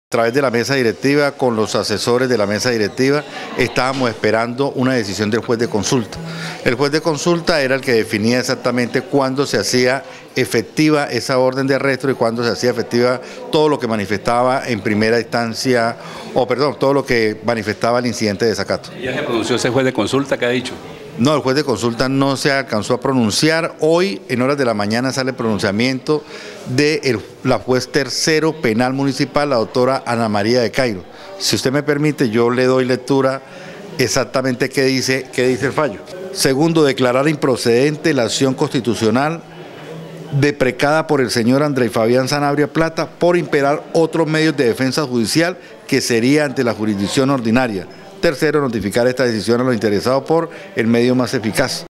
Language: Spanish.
A través de la mesa directiva, con los asesores de la mesa directiva, estábamos esperando una decisión del juez de consulta. El juez de consulta era el que definía exactamente cuándo se hacía efectiva esa orden de arresto y cuándo se hacía efectiva todo lo que manifestaba en primera instancia, todo lo que manifestaba el incidente de desacato. ¿Ya se pronunció ese juez de consulta? ¿Qué ha dicho? No, el juez de consulta no se alcanzó a pronunciar. Hoy, en horas de la mañana, sale el pronunciamiento de la juez tercero penal municipal, la doctora Ana María de Cairo. Si usted me permite, yo le doy lectura exactamente qué dice el fallo. Segundo, declarar improcedente la acción constitucional deprecada por el señor Andrés Fabián Sanabria Plata por imperar otros medios de defensa judicial que sería ante la jurisdicción ordinaria. Tercero, notificar esta decisión a los interesados por el medio más eficaz.